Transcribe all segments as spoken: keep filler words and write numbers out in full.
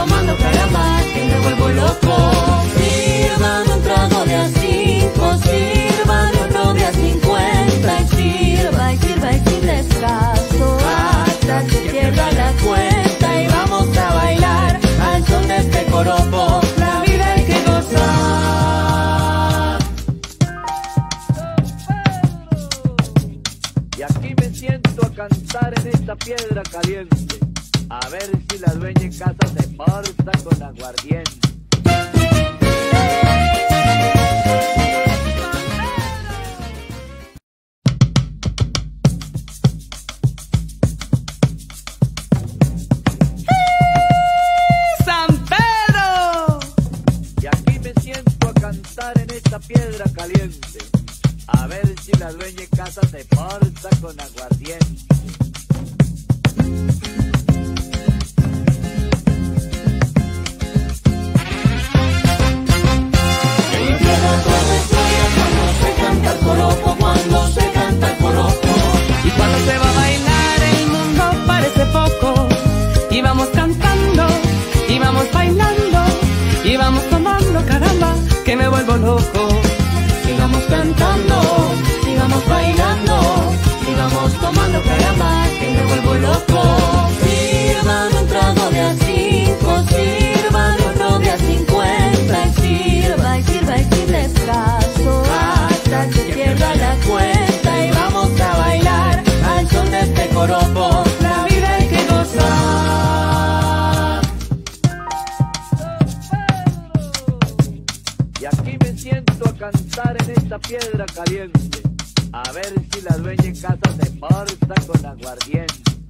tomando caramba, que me vuelvo loco. Sirvan un trago de a cinco, sirvan otro de a cincuenta, y sirva, y sirva, y sin descanso, hasta que pierda la cuenta. Y vamos a bailar al son de este joropo, la vida hay que gozar. Y aquí me siento a cantar en esta piedra caliente, a ver si la dueña en casa se porta con aguardiente. ¡San Pedro! Y aquí me siento a cantar en esta piedra caliente, a ver si la dueña en casa se porta con aguardiente. Cuando se canta el joropo, Y cuando se va a bailar el mundo parece poco. Y vamos cantando, y vamos bailando, y vamos tomando caramba, que me vuelvo loco. sigamos cantando, sigamos bailando, sigamos tomando caramba, que me vuelvo loco. Sirvan un trago de a cinco, sirvan otro de a cincuenta, y sirva, y sirva, y sin descanso, hasta que pierda la cuenta. Y vamos a bailar al son de este joropo, la vida hay que gozar. Y aquí me siento a cantar en esta piedra caliente, a ver si la dueña en casa se porta con aguardiente.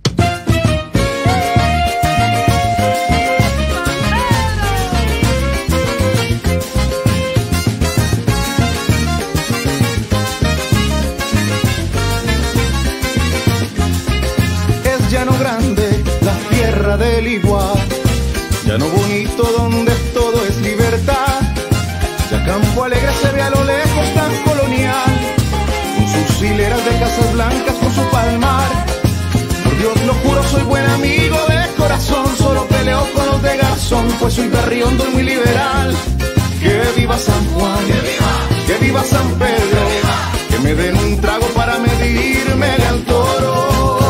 Es llano grande, la tierra del igual, llano bonito donde todo es libertad. Ya Campo Alegre se ve a lo lejos tan colonial, con sus hileras de casas blancas, con su palmar. Por Dios lo juro, soy buen amigo de corazón, solo peleo con los de Garzón, pues soy berriondo y muy liberal. Que viva San Juan, que viva, que viva San Pedro, que, viva. Que me den un trago para medirme al toro.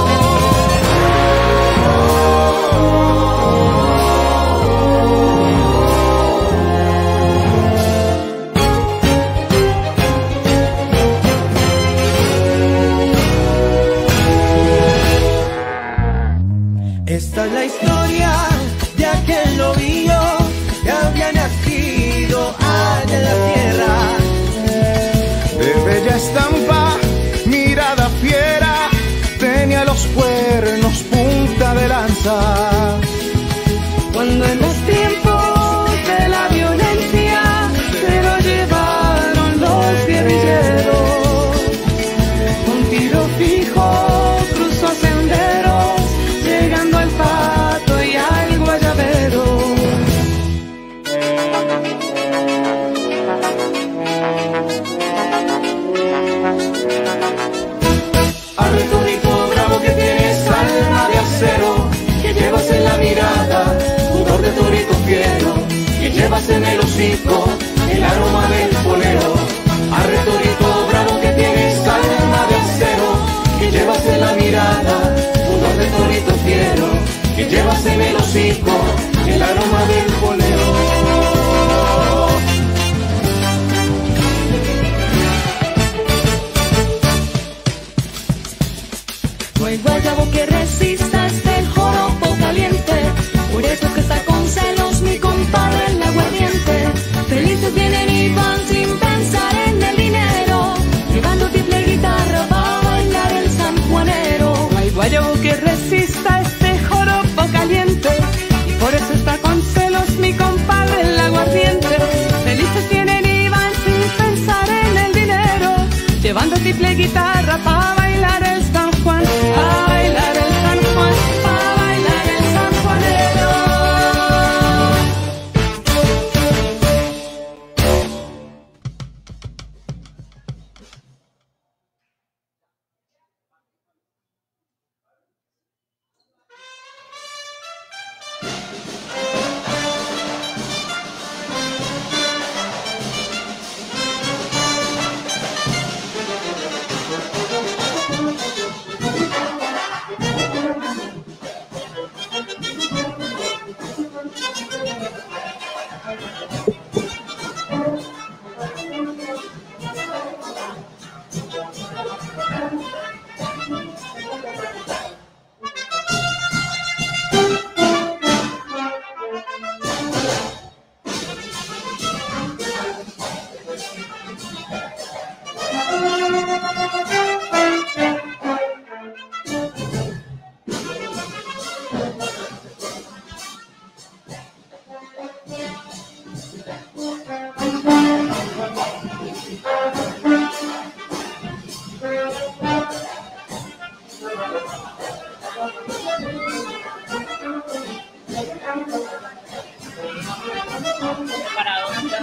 Esta es la historia de aquel novillo que había nacido allá en la tierra. De bella estampa, mirada fiera, tenía los cuernos punta de lanza. Cuando en los tiempos de la violencia se lo llevaron los guerrilleros, un tiro fijo cruzó senderos, llegando al Pato y al Guayabero. Arre torito bravo que tienes alma de acero, que llevas en la mirada pudor de torito fiero, que llevas en el hocico el aroma del polero. Arre torito bravo que tienes alma de acero, que llevas en la mirada pudor de torito fiero, que llevas en el hocico el aroma del polero. No hay guayabo que resista este joropo caliente, por eso que está con celos mi compadre el aguardiente. Felices vienen y van sin pensar en el dinero, llevando triple guitarra para bailar el sanjuanero. No hay guayabo que resista este joropo caliente, y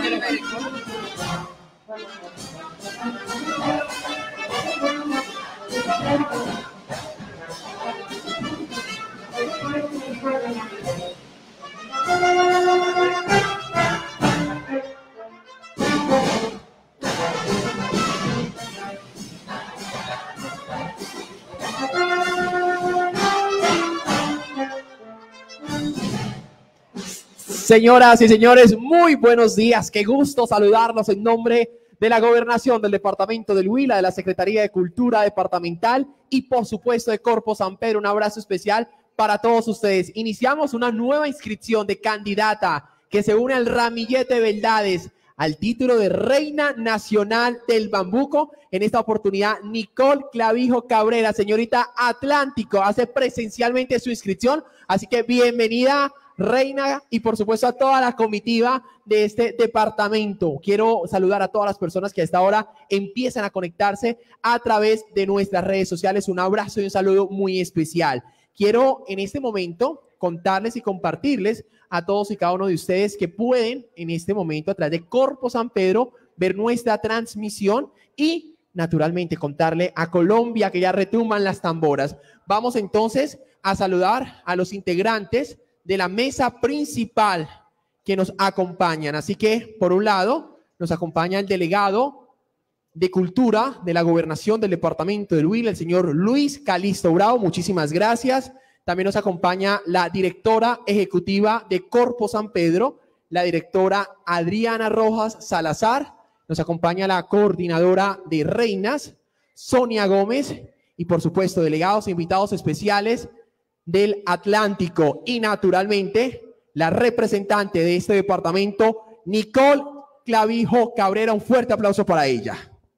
Señoras y señores, muy buenos días. Qué gusto saludarlos en nombre de la Gobernación del Departamento del Huila, de la Secretaría de Cultura Departamental y, por supuesto, de Corpo San Pedro. Un abrazo especial para todos ustedes. Iniciamos una nueva inscripción de candidata que se une al ramillete de beldades al título de Reina Nacional del Bambuco. En esta oportunidad, Nicole Clavijo Cabrera, señorita Atlántico, hace presencialmente su inscripción. Así que bienvenida, Reina, y por supuesto a toda la comitiva de este departamento. Quiero saludar a todas las personas que a esta hora empiezan a conectarse a través de nuestras redes sociales. Un abrazo y un saludo muy especial. Quiero en este momento contarles y compartirles a todos y cada uno de ustedes que pueden en este momento a través de Corpo San Pedro ver nuestra transmisión y naturalmente contarle a Colombia que ya retumban las tamboras. Vamos entonces a saludar a los integrantes de la mesa principal que nos acompañan. Así que, por un lado, nos acompaña el delegado de Cultura de la Gobernación del Departamento del Huila, el señor Luis Calisto Bravo. Muchísimas gracias. También nos acompaña la directora ejecutiva de Corpo San Pedro, la directora Adriana Rojas Salazar. Nos acompaña la coordinadora de Reinas, Sonia Gómez, y por supuesto, delegados e invitados especiales del Atlántico y naturalmente la representante de este departamento, Nicole Clavijo Cabrera. Un fuerte aplauso para ella.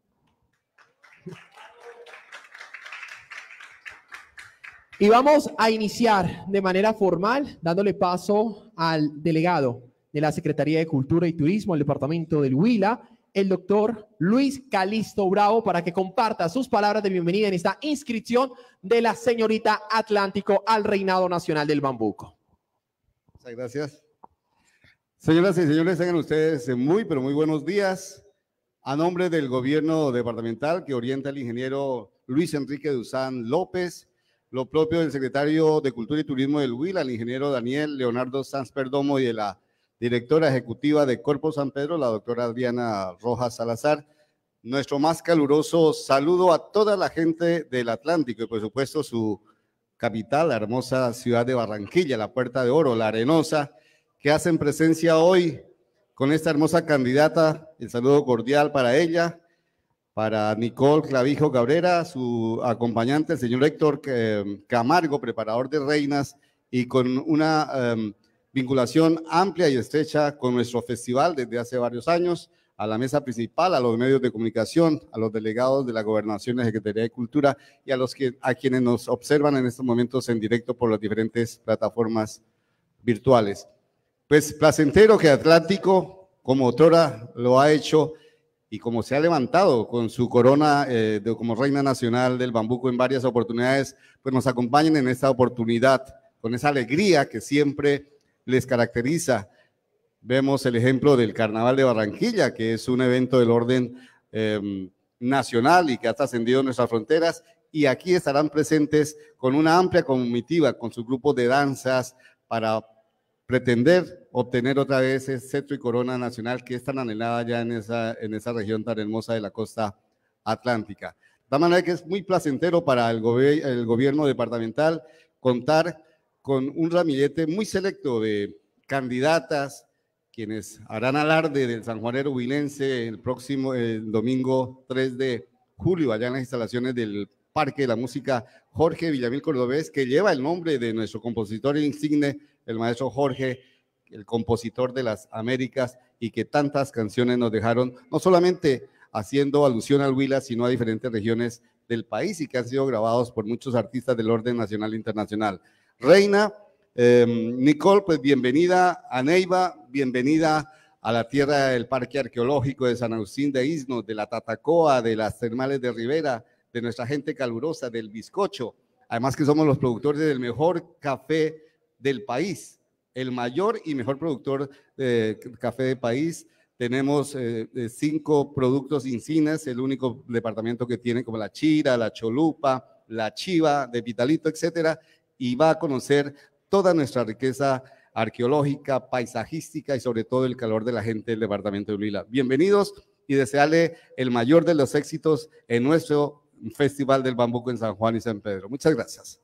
Y vamos a iniciar de manera formal dándole paso al delegado de la Secretaría de Cultura y Turismo del departamento del Huila, el doctor Luis Calisto Bravo, para que comparta sus palabras de bienvenida en esta inscripción de la señorita Atlántico al Reinado Nacional del Bambuco. Muchas gracias. Señoras y señores, tengan ustedes muy, pero muy buenos días. A nombre del gobierno departamental que orienta el ingeniero Luis Enrique Duzán López, lo propio del secretario de Cultura y Turismo del Huila, el ingeniero Daniel Leonardo Sanz Perdomo, y de la directora ejecutiva de Corpo San Pedro, la doctora Adriana Rojas Salazar. Nuestro más caluroso saludo a toda la gente del Atlántico y por supuesto su capital, la hermosa ciudad de Barranquilla, la Puerta de Oro, la Arenosa, que hacen presencia hoy con esta hermosa candidata. El saludo cordial para ella, para Nicole Clavijo Cabrera, su acompañante, el señor Héctor Camargo, preparador de reinas, y con una um, vinculación amplia y estrecha con nuestro festival desde hace varios años, a la mesa principal, a los medios de comunicación, a los delegados de la Gobernación, la Secretaría de Cultura y a, los que, a quienes nos observan en estos momentos en directo por las diferentes plataformas virtuales. Pues placentero que Atlántico, como otrora lo ha hecho y como se ha levantado con su corona eh, de, como Reina Nacional del Bambuco en varias oportunidades, pues nos acompañen en esta oportunidad con esa alegría que siempre les caracteriza. Vemos el ejemplo del Carnaval de Barranquilla, que es un evento del orden eh, nacional y que ha trascendido nuestras fronteras, y aquí estarán presentes con una amplia comitiva, con sus grupos de danzas, para pretender obtener otra vez ese cetro y corona nacional que es tan anhelada ya en esa, en esa región tan hermosa de la costa atlántica. De tal manera que es muy placentero para el, gobe, el gobierno departamental contar con un ramillete muy selecto de candidatas, quienes harán alarde del sanjuanero huilense el próximo el domingo tres de julio, allá en las instalaciones del Parque de la Música Jorge Villamil Cordobés, que lleva el nombre de nuestro compositor insigne, el maestro Jorge, el compositor de las Américas, y que tantas canciones nos dejaron, no solamente haciendo alusión al Huila, sino a diferentes regiones del país, y que han sido grabados por muchos artistas del orden nacional e internacional. Reina, eh, Nicole, pues bienvenida a Neiva, bienvenida a la tierra del Parque Arqueológico de San Agustín de Iznos, de la Tatacoa, de las termales de Rivera, de nuestra gente calurosa, del bizcocho, además que somos los productores del mejor café del país, el mayor y mejor productor de café del país, tenemos eh, eh, cinco productos insignes, el único departamento que tiene como la chira, la cholupa, la chiva de Vitalito, etcétera, y va a conocer toda nuestra riqueza arqueológica, paisajística y sobre todo el calor de la gente del departamento de Huila. Bienvenidos y desearle el mayor de los éxitos en nuestro Festival del Bambuco en San Juan y San Pedro. Muchas gracias.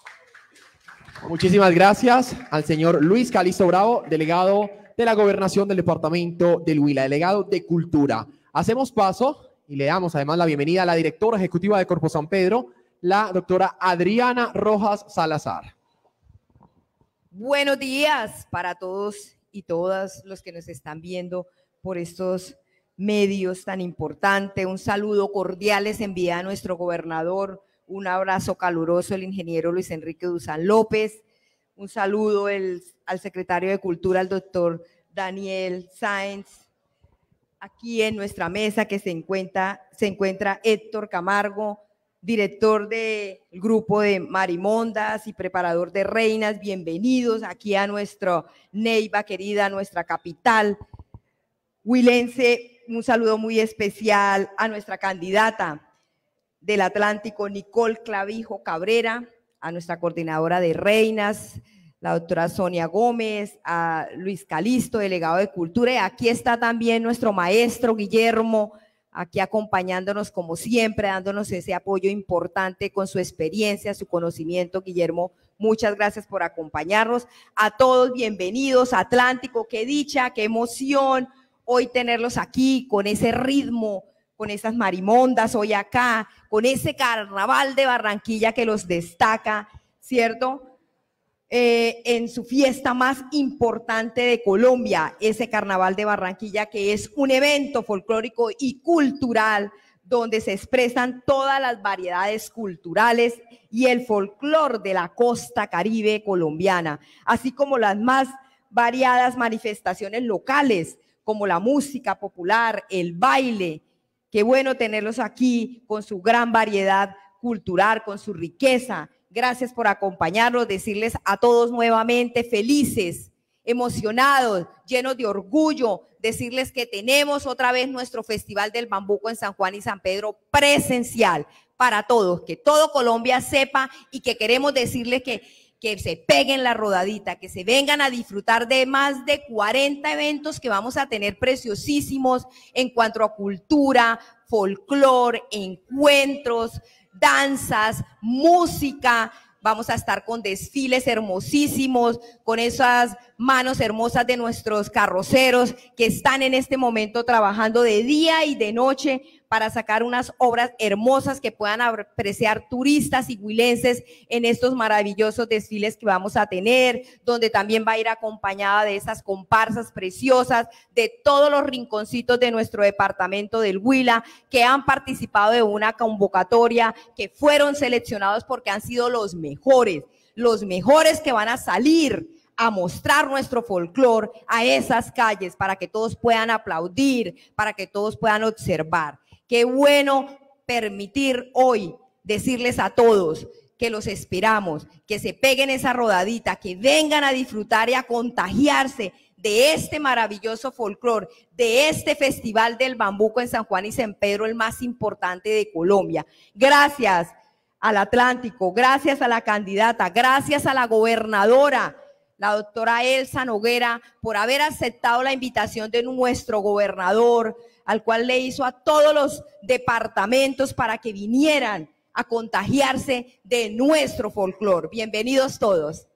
Muchísimas gracias al señor Luis Calisto Bravo, delegado de la Gobernación del Departamento del Huila, delegado de Cultura. Hacemos paso y le damos además la bienvenida a la directora ejecutiva de Corpo San Pedro, la doctora Adriana Rojas Salazar. Buenos días para todos y todas los que nos están viendo por estos medios tan importantes. Un saludo cordial les envía a nuestro gobernador, un abrazo caluroso el ingeniero Luis Enrique Duzán López, un saludo el, al secretario de Cultura, el doctor Daniel Sáenz. Aquí en nuestra mesa que se encuentra, se encuentra Héctor Camargo, director del grupo de Marimondas y preparador de reinas. Bienvenidos aquí a nuestra Neiva querida, nuestra capital huilense. Un saludo muy especial a nuestra candidata del Atlántico, Nicole Clavijo Cabrera, a nuestra coordinadora de reinas, la doctora Sonia Gómez, a Luis Calisto, delegado de Cultura, y aquí está también nuestro maestro Guillermo, aquí acompañándonos como siempre, dándonos ese apoyo importante con su experiencia, su conocimiento. Guillermo, muchas gracias por acompañarnos. A todos, bienvenidos a Atlántico, qué dicha, qué emoción hoy tenerlos aquí con ese ritmo, con esas marimondas hoy acá, con ese carnaval de Barranquilla que los destaca, ¿cierto? Eh, en su fiesta más importante de Colombia, ese carnaval de Barranquilla, que es un evento folclórico y cultural donde se expresan todas las variedades culturales y el folclor de la costa caribe colombiana, así como las más variadas manifestaciones locales, como la música popular, el baile. Qué bueno tenerlos aquí con su gran variedad cultural, con su riqueza. Gracias por acompañarnos, decirles a todos nuevamente felices, emocionados, llenos de orgullo, decirles que tenemos otra vez nuestro Festival del Bambuco en San Juan y San Pedro presencial para todos, que todo Colombia sepa, y que queremos decirles que, que se peguen la rodadita, que se vengan a disfrutar de más de cuarenta eventos que vamos a tener preciosísimos en cuanto a cultura, folclor, encuentros, danzas, música. Vamos a estar con desfiles hermosísimos, con esas manos hermosas de nuestros carroceros que están en este momento trabajando de día y de noche para sacar unas obras hermosas que puedan apreciar turistas y huilenses en estos maravillosos desfiles que vamos a tener, donde también va a ir acompañada de esas comparsas preciosas de todos los rinconcitos de nuestro departamento del Huila, que han participado de una convocatoria, que fueron seleccionados porque han sido los mejores, los mejores que van a salir a mostrar nuestro folclor a esas calles para que todos puedan aplaudir, para que todos puedan observar. Qué bueno permitir hoy decirles a todos que los esperamos, que se peguen esa rodadita, que vengan a disfrutar y a contagiarse de este maravilloso folclor, de este Festival del Bambuco en San Juan y San Pedro, el más importante de Colombia. Gracias al Atlántico, gracias a la candidata, gracias a la gobernadora, la doctora Elsa Noguera, por haber aceptado la invitación de nuestro gobernador, al cual le hizo a todos los departamentos para que vinieran a contagiarse de nuestro folclor. Bienvenidos todos.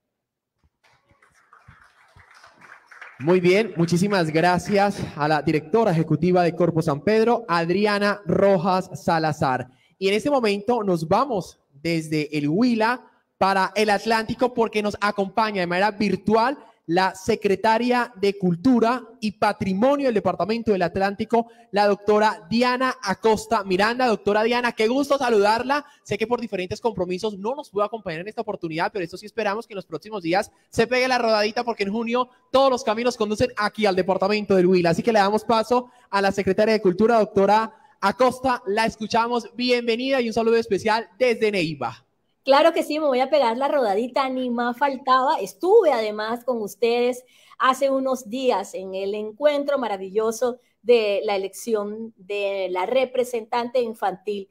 Muy bien, muchísimas gracias a la directora ejecutiva de Corpo San Pedro, Adriana Rojas Salazar. Y en este momento nos vamos desde el Huila para el Atlántico, porque nos acompaña de manera virtual la secretaria de Cultura y Patrimonio del Departamento del Atlántico, la doctora Diana Acosta Miranda. Doctora Diana, qué gusto saludarla. Sé que por diferentes compromisos no nos pudo acompañar en esta oportunidad, pero esto sí esperamos que en los próximos días se pegue la rodadita, porque en junio todos los caminos conducen aquí al Departamento del Huila. Así que le damos paso a la secretaria de Cultura, doctora Acosta. La escuchamos. Bienvenida y un saludo especial desde Neiva. Claro que sí, me voy a pegar la rodadita, ni más faltaba. Estuve además con ustedes hace unos días en el encuentro maravilloso de la elección de la representante infantil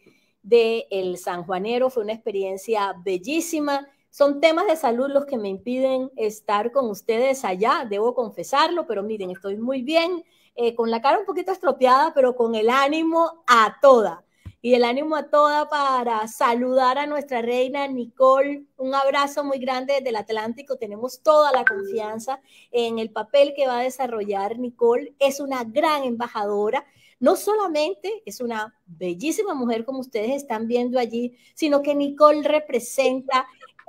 del Sanjuanero. Fue una experiencia bellísima. Son temas de salud los que me impiden estar con ustedes allá, debo confesarlo, pero miren, estoy muy bien, eh, con la cara un poquito estropeada, pero con el ánimo a toda. Y el ánimo a toda para saludar a nuestra reina Nicole. Un abrazo muy grande desde el Atlántico. Tenemos toda la confianza en el papel que va a desarrollar Nicole. Es una gran embajadora. No solamente es una bellísima mujer como ustedes están viendo allí, sino que Nicole representa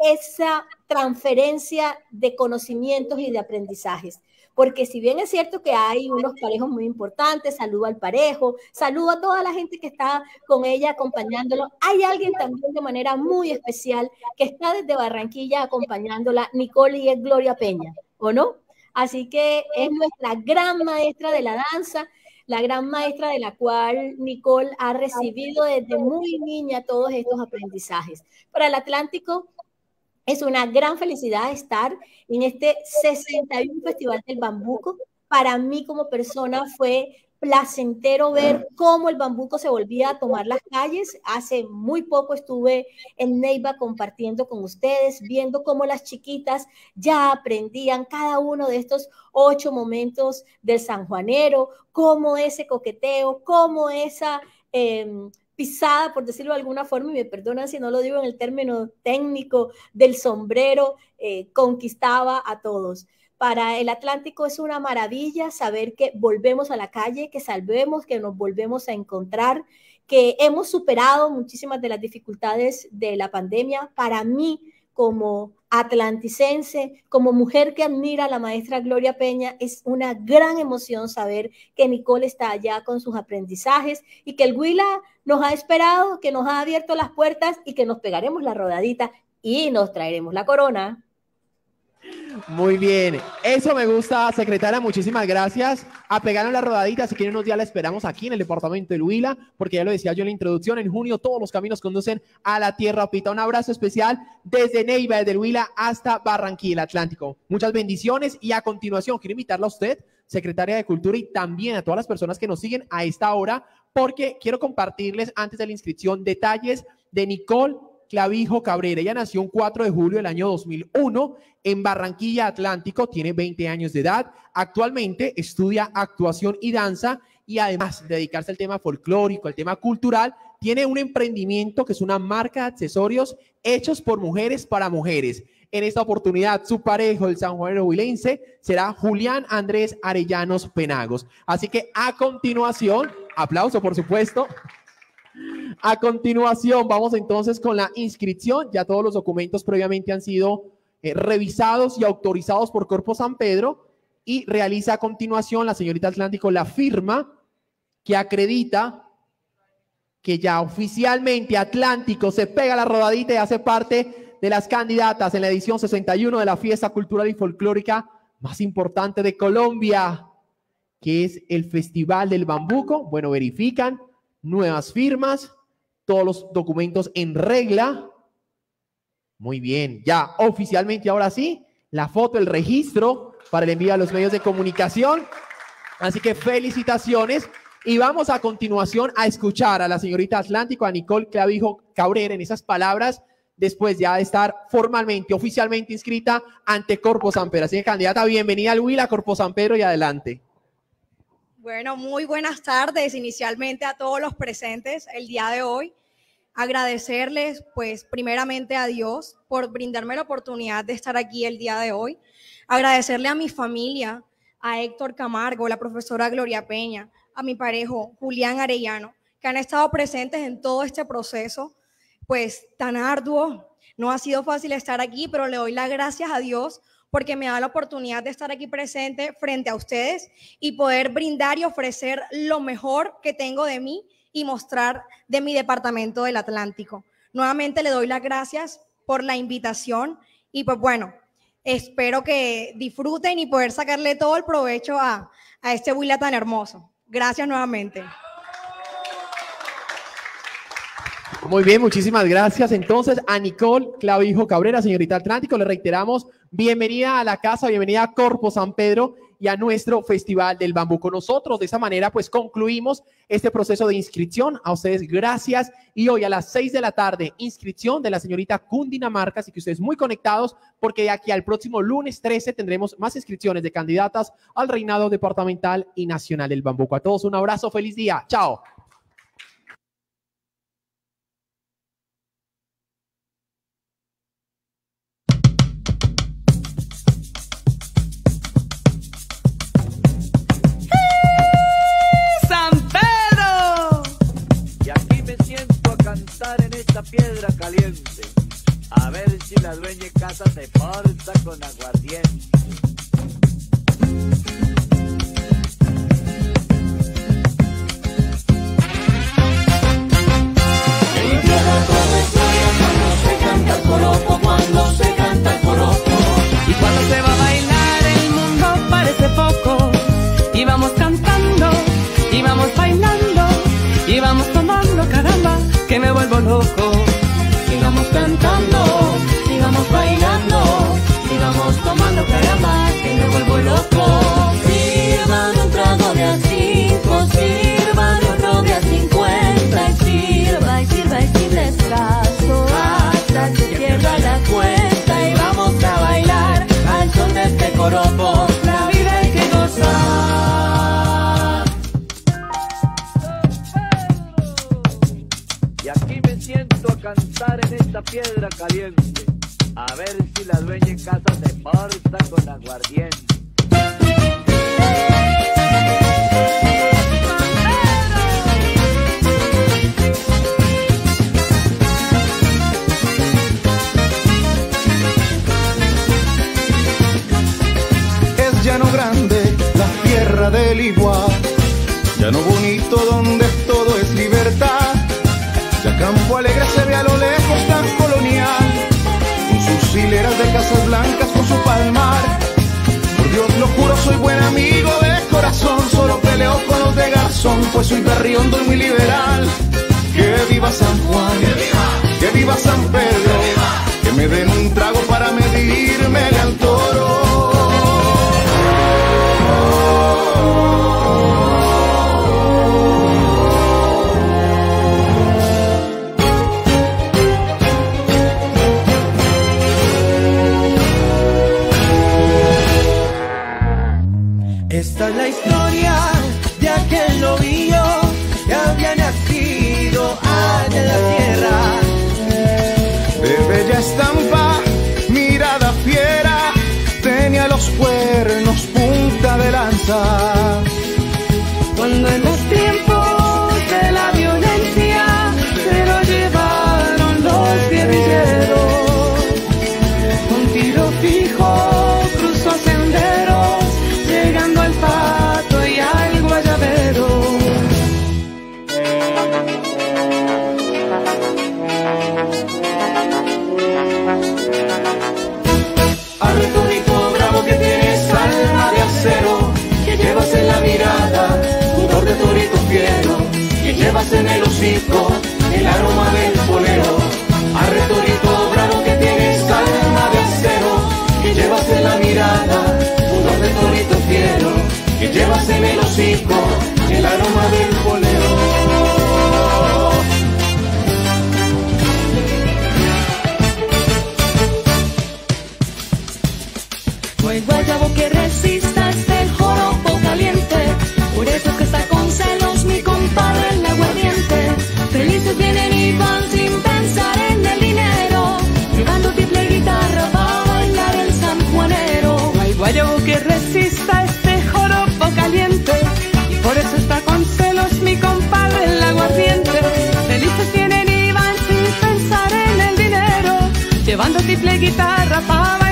esa transferencia de conocimientos y de aprendizajes. Porque si bien es cierto que hay unos parejos muy importantes, saludo al parejo, saludo a toda la gente que está con ella acompañándolo, hay alguien también de manera muy especial que está desde Barranquilla acompañándola, Nicole, y es Gloria Peña, ¿o no? Así que es nuestra gran maestra de la danza, la gran maestra de la cual Nicole ha recibido desde muy niña todos estos aprendizajes. Para el Atlántico es una gran felicidad estar en este sesenta y uno Festival del Bambuco. Para mí como persona fue placentero ver cómo el bambuco se volvía a tomar las calles. Hace muy poco estuve en Neiva compartiendo con ustedes, viendo cómo las chiquitas ya aprendían cada uno de estos ocho momentos del sanjuanero, cómo ese coqueteo, cómo esa... Eh, pisada, por decirlo de alguna forma, y me perdonan si no lo digo en el término técnico, del sombrero, eh, conquistaba a todos. Para el Atlántico es una maravilla saber que volvemos a la calle, que salvemos, que nos volvemos a encontrar, que hemos superado muchísimas de las dificultades de la pandemia. Para mí, como atlanticense, como mujer que admira a la maestra Gloria Peña, es una gran emoción saber que Nicole está allá con sus aprendizajes y que el Huila nos ha esperado, que nos ha abierto las puertas y que nos pegaremos la rodadita y nos traeremos la corona. Muy bien, eso me gusta, secretaria, muchísimas gracias. A pegarnos la rodadita, si quieren unos días la esperamos aquí en el departamento del Huila, porque ya lo decía yo en la introducción, en junio todos los caminos conducen a la Tierra Pita. Un abrazo especial desde Neiva, desde el Huila hasta Barranquilla, Atlántico. Muchas bendiciones y a continuación quiero invitarla a usted, secretaria de Cultura, y también a todas las personas que nos siguen a esta hora, porque quiero compartirles antes de la inscripción detalles de Nicole Clavijo Cabrera. Ella nació un cuatro de julio del año dos mil uno en Barranquilla, Atlántico, tiene veinte años de edad, actualmente estudia actuación y danza y además de dedicarse al tema folclórico, al tema cultural, tiene un emprendimiento que es una marca de accesorios hechos por mujeres para mujeres. En esta oportunidad, su parejo, el sanjuanero huilense, será Julián Andrés Arellanos Penagos. Así que a continuación, aplauso por supuesto. A continuación, vamos entonces con la inscripción. Ya todos los documentos previamente han sido eh, revisados y autorizados por Corpo San Pedro y realiza a continuación la señorita Atlántico la firma que acredita que ya oficialmente Atlántico se pega la rodadita y hace parte de las candidatas en la edición sesenta y uno de la fiesta cultural y folclórica más importante de Colombia, que es el Festival del Bambuco. Bueno, verifican nuevas firmas, todos los documentos en regla. Muy bien, ya oficialmente ahora sí, la foto, el registro para el envío a los medios de comunicación. Así que felicitaciones y vamos a continuación a escuchar a la señorita Atlántico, a Nicole Clavijo Cabrera, en esas palabras, después ya de estar formalmente, oficialmente inscrita ante Corpo San Pedro. Así que, candidata, bienvenida al Huila, Corpo San Pedro, y adelante. Bueno, muy buenas tardes inicialmente a todos los presentes el día de hoy. Agradecerles, pues, primeramente a Dios por brindarme la oportunidad de estar aquí el día de hoy. Agradecerle a mi familia, a Héctor Camargo, la profesora Gloria Peña, a mi parejo Julián Arellano, que han estado presentes en todo este proceso, pues, tan arduo. No ha sido fácil estar aquí, pero le doy las gracias a Dios porque me da la oportunidad de estar aquí presente frente a ustedes y poder brindar y ofrecer lo mejor que tengo de mí y mostrar de mi departamento del Atlántico. Nuevamente le doy las gracias por la invitación y pues bueno, espero que disfruten y poder sacarle todo el provecho a, a este Huila tan hermoso. Gracias nuevamente. Muy bien, muchísimas gracias. Entonces, a Nicole Clavijo Cabrera, señorita Atlántico, le reiteramos bienvenida a la casa, bienvenida a Corpo San Pedro y a nuestro Festival del Bambuco. Nosotros de esa manera pues concluimos este proceso de inscripción. A ustedes gracias, y hoy a las seis de la tarde inscripción de la señorita Cundinamarca, así que ustedes muy conectados porque de aquí al próximo lunes trece tendremos más inscripciones de candidatas al reinado departamental y nacional del Bambuco. A todos un abrazo, feliz día, chao. En esta piedra caliente, a ver si la dueña de casa se porta con aguardiente. En tierra todo es gloria cuando se canta el joropo, cuando se canta el joropo. Y cuando se va a bailar el mundo parece poco. Y vamos cantando, y vamos bailando, y vamos tomando, caramba, que me vuelvo loco. Sigamos cantando, sigamos bailando, sigamos tomando, caramba, que me vuelvo loco. Sirvan un trago de a cinco, sirvan otro de a cincuenta, y sirva, y sirva, y sin descanso, hasta que pierda la cuenta. Y vamos a bailar al son de este joropo, la vida hay que gozar. Siento a cantar en esta piedra caliente, a ver si la dueña en casa se porta con aguardiente. Es llano grande la tierra del Igual, llano bonito donde todo es libertad. Ya Campo Alegre se ve a lo lejos tan colonial, con sus hileras de casas blancas, con su palmar. Por Dios lo juro, soy buen amigo de corazón, solo peleo con los de garzón, pues soy berriondo y muy liberal. Que viva San Juan, que viva, que viva San Pedro, que, viva. Que me den un trago para medirme al toro. Esta es la historia de aquel novillo que había nacido allá en la tierra. De bella estampa, mirada fiera, tenía los cuernos punta de lanza. Cuando en los tiempos de la violencia se lo llevaron los guerrilleros, con tiro fijo cruzó senderos, llegando al Pato y al Guayabero. Artúrico bravo que tienes alma de acero, que llevas en la mirada sudor de torito fiero, que llevas en el hocico el aroma del polero. Artúrico bravo que tienes alma de acero, que llevas en la mirada sudor de torito fiero, que llevas en el hocico el aroma del polero. No hay guayabo que resista este joropo caliente, por eso que está con celos mi compadre el aguardiente. Felices vienen y van sin pensar en el dinero, llevando triple guitarra para bailar el sanjuanero. No hay guayabo que resista este joropo caliente, y por eso está con celos mi compadre el aguardiente. Felices vienen y van sin pensar en el dinero, llevando triple guitarra para bailar